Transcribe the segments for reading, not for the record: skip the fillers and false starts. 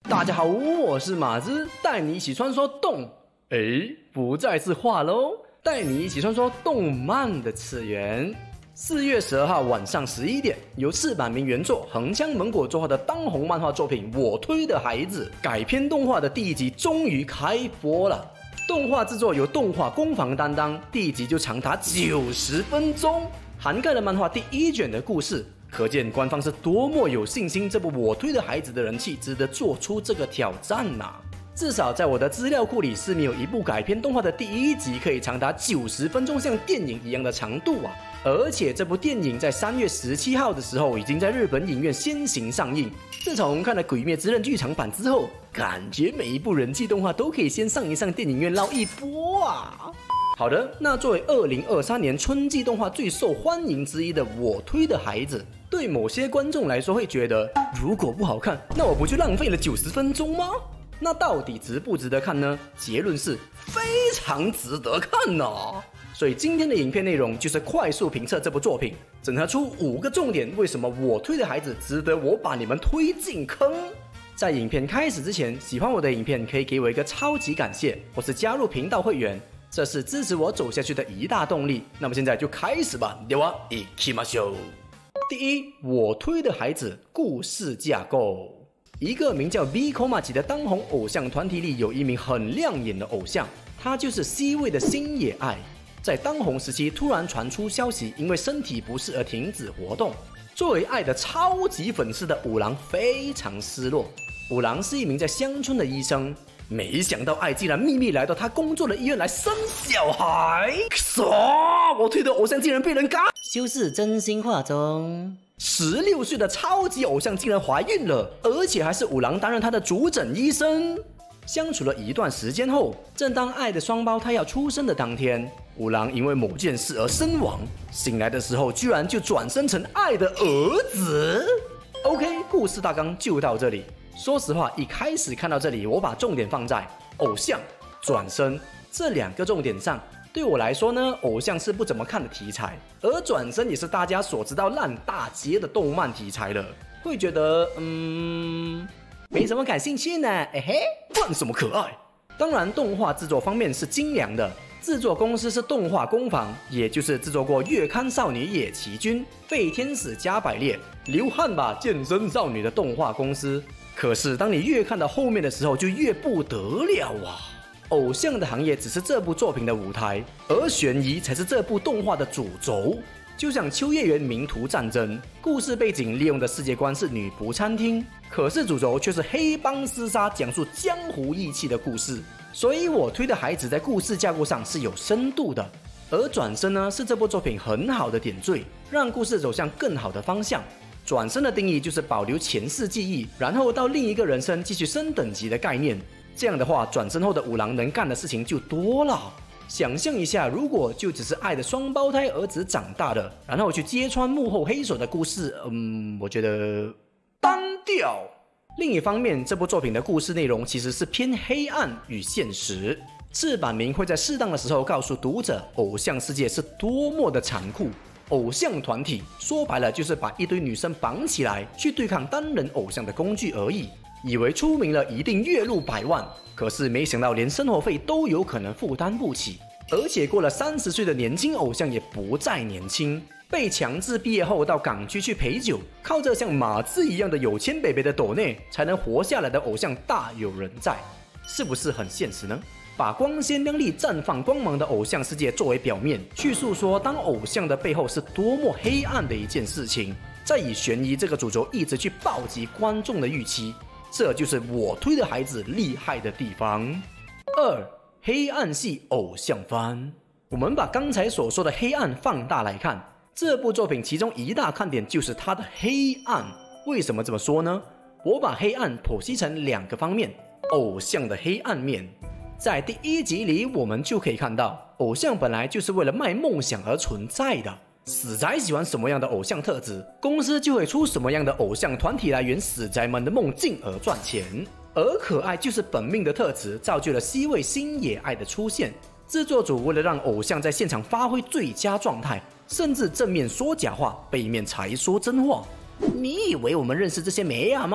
大家好，我是马子，带你一起穿梭不再是画喽，带你一起穿梭动漫的次元。4月12号晚上11点，由赤坂明原作、横江萌果作画的当红漫画作品《我推的孩子》改编动画的第1集终于开播了。动画制作由动画工坊担当，第1集就长达90分钟，涵盖了漫画第1卷的故事。可见官方是多么有信心，这部我推的孩子的人气值得做出这个挑战啊！至少在我的资料库里是没有一部改编动画的第1集可以长达90分钟，像电影一样的长度啊！而且这部电影在3月17号的时候已经在日本影院先行上映。自从看了《鬼灭之刃》剧场版之后，感觉每一部人气动画都可以先上一上电影院捞一波啊！好的，那作为2023年春季动画最受欢迎之一的我推的孩子，对某些观众来说会觉得，如果不好看，那我不就浪费了90分钟吗？那到底值不值得看呢？结论是非常值得看啊！所以今天的影片内容就是快速评测这部作品，整合出5个重点，为什么我推的孩子值得我把你们推进坑。在影片开始之前，喜欢我的影片可以给我一个超级感谢，或是加入频道会员，这是支持我走下去的一大动力。那么现在就开始吧，では行きましょう。第一，我推的孩子故事架构。一个名叫 V Koma 级的当红偶像团体里，有一名很亮眼的偶像，他就是 C 位的星野爱。在当红时期，突然传出消息，因为身体不适而停止活动。作为爱的超级粉丝的五郎非常失落。五郎是一名在乡村的医生，没想到爱竟然秘密来到他工作的医院来生小孩。我推的偶像竟然被人嘎！ 修饰真心话中 ，16岁的超级偶像竟然怀孕了，而且还是五郎担任他的主诊医生。相处了一段时间后，正当爱的双胞胎要出生的当天，五郎因为某件事而身亡。醒来的时候，居然就转生成爱的儿子。OK， 故事大纲就到这里。说实话，一开始看到这里，我把重点放在偶像、转生这2个重点上。对我来说呢，偶像是不怎么看的题材，而转生也是大家所知道烂大街的动漫题材了，会觉得没什么感兴趣呢，扮什么可爱？当然，动画制作方面是精良的，制作公司是动画工坊，也就是制作过《月刊少女野崎君》、《废天使加百列》、《流汗吧健身少女》的动画公司。可是当你越看到后面的时候，就越不得了啊！偶像的行业只是这部作品的舞台，而悬疑才是这部动画的主轴。就像秋叶原名图战争，故事背景利用的世界观是女仆餐厅，可是主轴却是黑帮厮杀，讲述江湖义气的故事。所以我推的孩子在故事架构上是有深度的，而转身呢，是这部作品很好的点缀，让故事走向更好的方向。转身的定义就是保留前世记忆，然后到另一个人生继续升等级的概念。这样的话，转身后的五郎能干的事情就多了。想象一下，如果就只是爱的双胞胎儿子长大了，然后去揭穿幕后黑手的故事，我觉得单调。另一方面，这部作品的故事内容其实是偏黑暗与现实。赤坂明会在适当的时候告诉读者，偶像世界是多么的残酷。偶像团体说白了就是把一堆女生绑起来去对抗单人偶像的工具而已。以为出名了一定月入100万，可是没想到连生活费都有可能负担不起。而且过了30岁的年轻偶像也不再年轻，被强制毕业后到港区去陪酒，靠着像马刺一样的有钱北北的斗内才能活下来的偶像大有人在，是不是很现实呢？把光鲜亮丽绽放光芒的偶像世界作为表面，去诉说当偶像的背后是多么黑暗的一件事情，再以悬疑这个主轴一直去暴击观众的预期，这就是我推的孩子厉害的地方。2. 黑暗系偶像番。我们把刚才所说的黑暗放大来看，这部作品其中一大看点就是它的黑暗。为什么这么说呢？我把黑暗剖析成2个方面，偶像的黑暗面。在第1集里，我们就可以看到，偶像本来就是为了卖梦想而存在的。死宅喜欢什么样的偶像特质，公司就会出什么样的偶像团体来圆死宅们的梦，进而赚钱。而可爱就是本命的特质，造就了 C 位星野爱的出现。制作组为了让偶像在现场发挥最佳状态，甚至正面说假话，背面才说真话。你以为我们认识这些妹啊吗？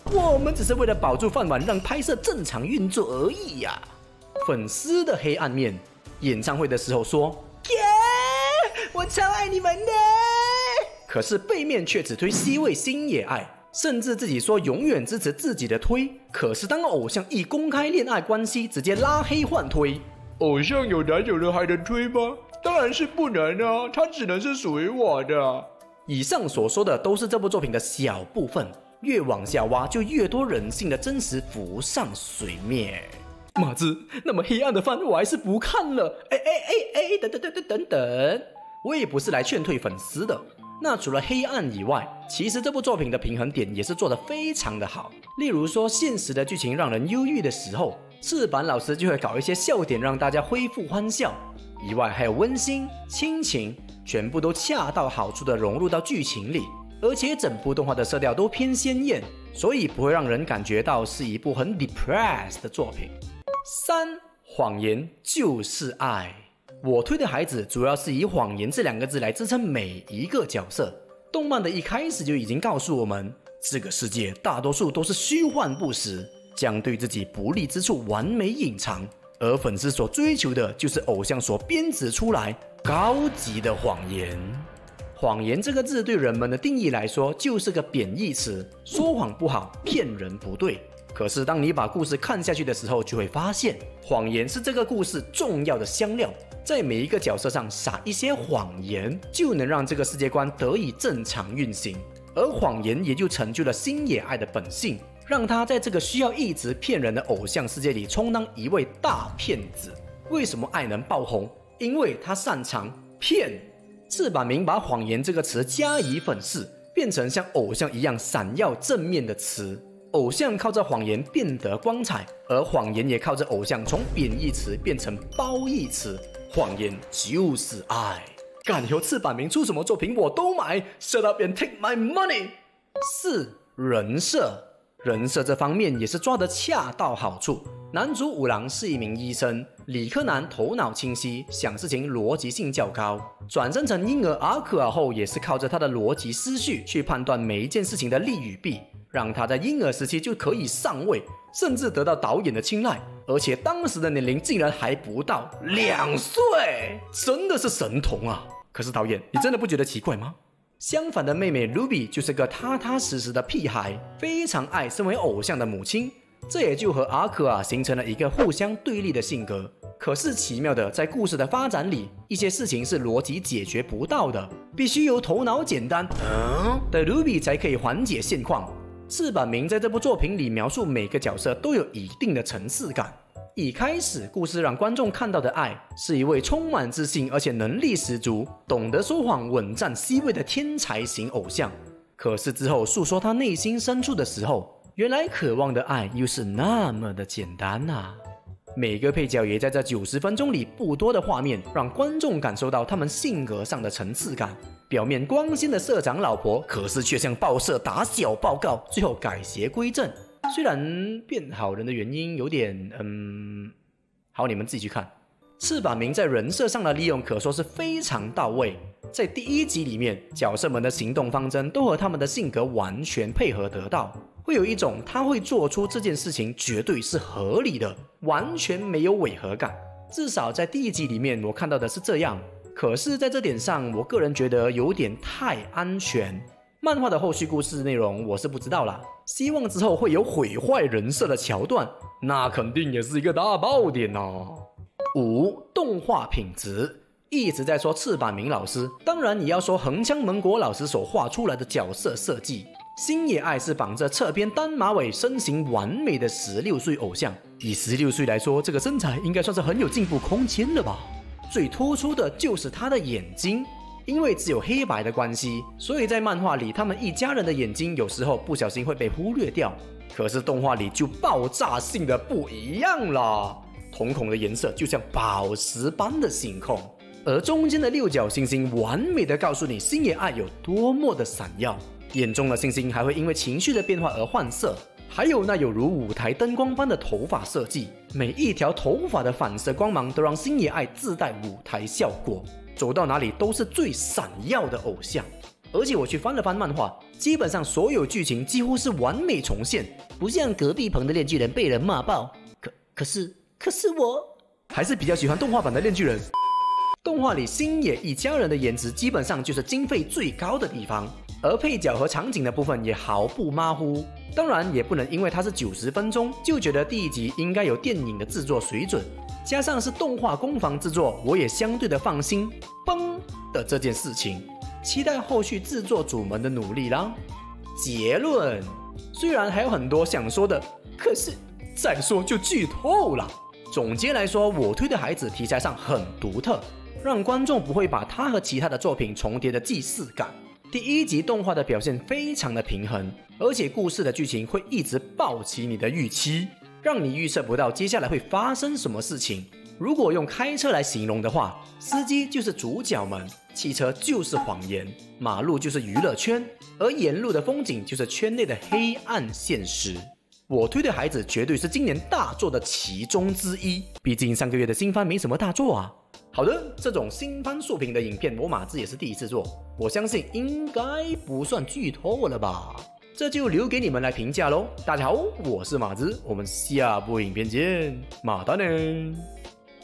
我们只是为了保住饭碗，让拍摄正常运作而已呀。粉丝的黑暗面，演唱会的时候说我超爱你们的，可是背面却只推 C 位星野爱，甚至自己说永远支持自己的推，可是当偶像一公开恋爱关系，直接拉黑换推。 偶像有男友了还能推吗？当然是不能啊，他只能是属于我的。 以上所说的都是这部作品的小部分，越往下挖就越多人性的真实浮上水面。马子，那么黑暗的番我还是不看了。等，我也不是来劝退粉丝的。那除了黑暗以外，其实这部作品的平衡点也是做得非常的好。例如说，现实的剧情让人忧郁的时候，赤坂老师就会搞一些笑点让大家恢复欢笑。以外还有温馨、亲情，全部都恰到好处的融入到剧情里，而且整部动画的色调都偏鲜艳，所以不会让人感觉到是一部很 depressed 的作品。3. 谎言就是爱。我推的孩子主要是以谎言这2个字来支撑每一个角色。动漫的一开始就已经告诉我们，这个世界大多数都是虚幻不实，将对自己不利之处完美隐藏，而粉丝所追求的就是偶像所编织出来高级的谎言。谎言这个字对人们的定义来说就是个贬义词，说谎不好，骗人不对。可是当你把故事看下去的时候，就会发现谎言是这个故事重要的香料，在每一个角色上撒一些谎言，就能让这个世界观得以正常运行。而谎言也就成就了星野爱的本性，让他在这个需要一直骗人的偶像世界里充当一位大骗子。为什么爱能爆红？因为他擅长骗。赤坂明把谎言这个词加以粉饰，变成像偶像一样闪耀正面的词。偶像靠着谎言变得光彩，而谎言也靠着偶像从贬义词变成褒义词。谎言就是爱。干，以后赤坂明出什么作品我都买。Shut up and take my money。4. 人设。人设这方面也是抓得恰到好处。男主五郎是一名医生，理科男头脑清晰，想事情逻辑性较高。转生成婴儿阿克尔后，也是靠着他的逻辑思绪去判断每一件事情的利与弊，让他在婴儿时期就可以上位，甚至得到导演的青睐。而且当时的年龄竟然还不到2岁，真的是神童啊！可是导演，你真的不觉得奇怪吗？相反的妹妹 Ruby 就是个踏踏实实的屁孩，非常爱身为偶像的母亲，这也就和阿可啊形成了一个互相对立的性格。可是奇妙的，在故事的发展里，一些事情是逻辑解决不到的，必须由头脑简单的 Ruby 才可以缓解现况。赤坂明在这部作品里描述每个角色都有一定的层次感。一开始，故事让观众看到的爱是一位充满自信而且能力十足、懂得说谎、稳占 C 位的天才型偶像。可是之后诉说他内心深处的时候，原来渴望的爱又是那么的简单啊！每个配角也在这90分钟里不多的画面，让观众感受到他们性格上的层次感。表面光鲜的社长老婆，可是却向报社打小报告，最后改邪归正。虽然变好人的原因有点好，你们自己去看。赤坂明在人设上的利用可说是非常到位。在第1集里面，角色们的行动方针都和他们的性格完全配合得到，会有一种他会做出这件事情绝对是合理的，完全没有违和感。至少在第1集里面我看到的是这样。可是在这点上，我个人觉得有点太安全。漫画的后续故事内容我是不知道啦，希望之后会有毁坏人设的桥段，那肯定也是一个大爆点哦。5. 动画品质。一直在说赤坂明老师，当然也要说横枪门国老师所画出来的角色设计。星野爱是绑着侧边单马尾、身形完美的16岁偶像，以16岁来说，这个身材应该算是很有进步空间了吧。最突出的就是他的眼睛，因为只有黑白的关系，所以在漫画里他们一家人的眼睛有时候不小心会被忽略掉。可是动画里就爆炸性的不一样啦，瞳孔的颜色就像宝石般的星空，而中间的6角星星完美的告诉你星野爱有多么的闪耀，眼中的星星还会因为情绪的变化而换色。还有那有如舞台灯光般的头发设计，每一条头发的反射光芒都让星野爱自带舞台效果，走到哪里都是最闪耀的偶像。 而且我去翻了翻漫画，基本上所有剧情几乎是完美重现， 不像隔壁棚的链锯人被人骂爆。可是我还是比较喜欢动画版的链锯人。动画里星野一家人的颜值基本上就是经费最高的地方，而配角和场景的部分也毫不马虎。当然也不能因为它是90分钟就觉得第一集应该有电影的制作水准，加上是动画工坊制作，我也相对的放心崩的这件事情，期待后续制作组们的努力啦。结论，虽然还有很多想说的，可是再说就剧透了。总结来说，我推的孩子题材上很独特，让观众不会把它和其他的作品重叠的既视感。第一集动画的表现非常的平衡，而且故事的剧情会一直抱起你的预期，让你预测不到接下来会发生什么事情。如果用开车来形容的话，司机就是主角们，汽车就是谎言，马路就是娱乐圈，而沿路的风景就是圈内的黑暗现实。我推的孩子绝对是今年大作的其中之一，毕竟上个月的新番没什么大作啊。好的，这种新番速评的影片，我马子也是第一次做，我相信应该不算剧透了吧？这就留给你们来评价咯。大家好，我是马子，我们下部影片见，马达呢？